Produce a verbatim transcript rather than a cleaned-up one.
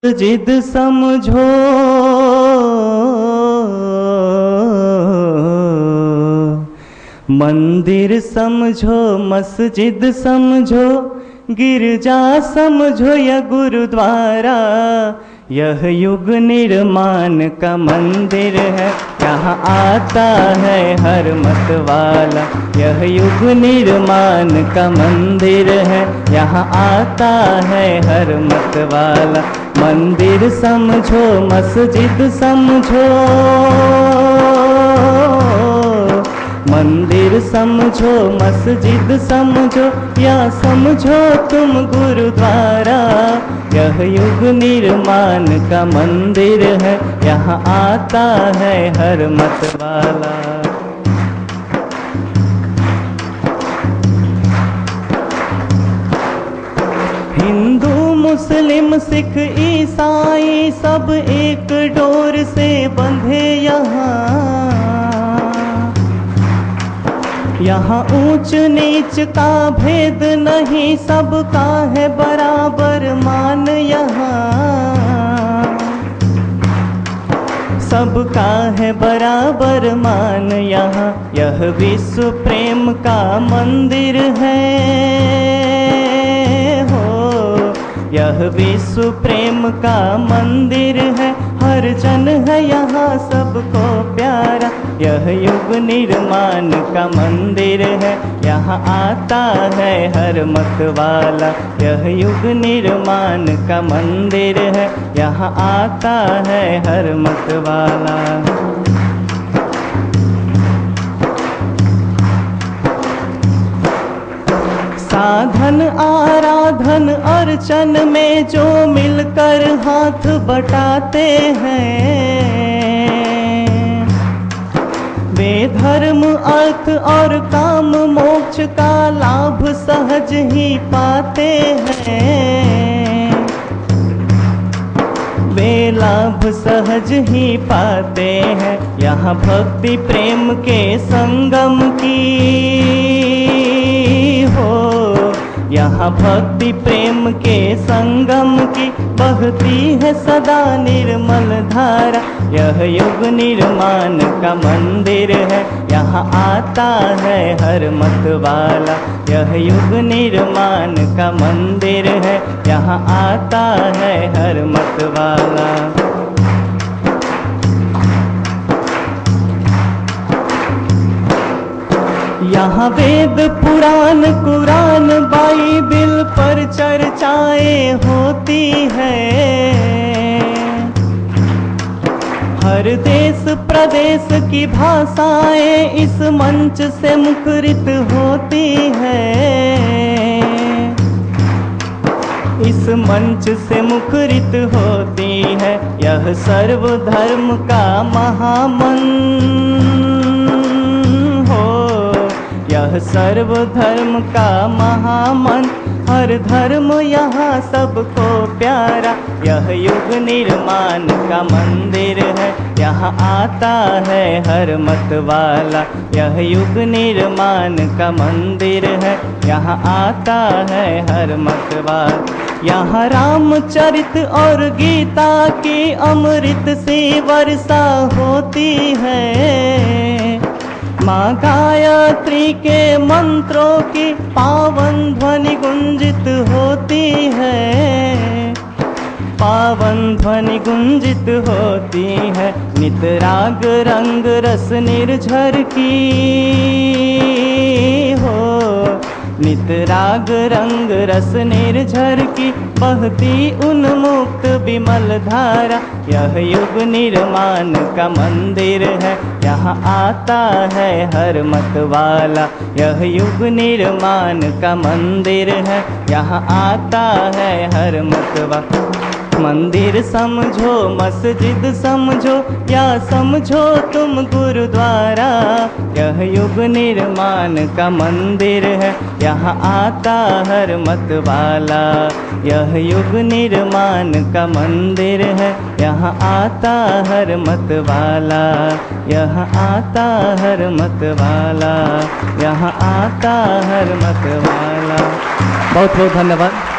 जिद समझो मंदिर समझो, मस्जिद समझो, गिरजा समझो या गुरुद्वारा, यह युग निर्माण का मंदिर है, यहाँ आता है हर मत वाला। यह युग निर्माण का मंदिर है, यहाँ आता है हर मत वाला। मंदिर समझो, मस्जिद समझो, मंदिर समझो, मस्जिद समझो, या समझो तुम गुरुद्वारा, यह युग निर्माण का मंदिर है, यहाँ आता है हर मत वाला। हिंदू मुस्लिम सिख ईसाई सब एक डोर से बंधे यहाँ, यहाँ ऊंच नीच का भेद नहीं, सबका है बराबर मान यहाँ, सबका है बराबर मान यहाँ। यह विश्व प्रेम का मंदिर है हो, यह विश्व प्रेम का मंदिर है, हर जन है यहाँ सबको प्यारा, यह युग निर्माण का मंदिर है, यहाँ आता है हर मत वाला। यह युग निर्माण का मंदिर है, यहाँ आता है हर मत वाला। साधन आराधन अर्चन में जो मिलकर हाथ बटाते हैं, वे धर्म अर्थ और काम मोक्ष का लाभ सहज ही पाते हैं, वे लाभ सहज ही पाते हैं। यहाँ भक्ति प्रेम के संगम की हो, यहाँ भक्ति प्रेम के संगम की बहती है सदा निर्मल धारा, यह युग निर्माण का मंदिर है, यहाँ आता है हर मत वाला। यह युग निर्माण का मंदिर है, यहाँ आता है हर मत वाला। यहाँ वेद पुराण कुरान बाइबिल पर चर्चाएं होती है, हर देश प्रदेश की भाषाएं इस मंच से मुखरित होती है, इस मंच से मुखरित होती है। यह सर्वधर्म का महामंत्र हो, यह सर्वधर्म का महामंत्र, हर धर्म यहाँ सबको प्यारा, यह युग निर्माण का मंदिर है, यहाँ आता है हर मत वाला। यह युग निर्माण का मंदिर है, यहाँ आता है हर मत वाला। यहाँ रामचरित और गीता की अमृत सी वर्षा होती है, माँ गायत्री के मंत्रों की पावन ध्वनि गुंजित होती है, पावन ध्वनि गुंजित होती है। नित राग रंग रस निर्झर की हो, नित राग रंग रस निर्झर की बहती उन्मुक्त विमल धारा, यह युग निर्माण का मंदिर है, यहाँ आता है हर मत वाला। यह युग निर्माण का मंदिर है, यहाँ आता है हर मत वाला। मंदिर समझो मस्जिद समझो, या समझो तुम गुरुद्वारा, यह युग निर्माण का मंदिर है, यहाँ आता हर मत वाला। यह युग निर्माण का मंदिर है, यहाँ आता हर मत वाला, यहाँ आता हर मत वाला, यहाँ आता हर मत वाला। बहुत बहुत धन्यवाद।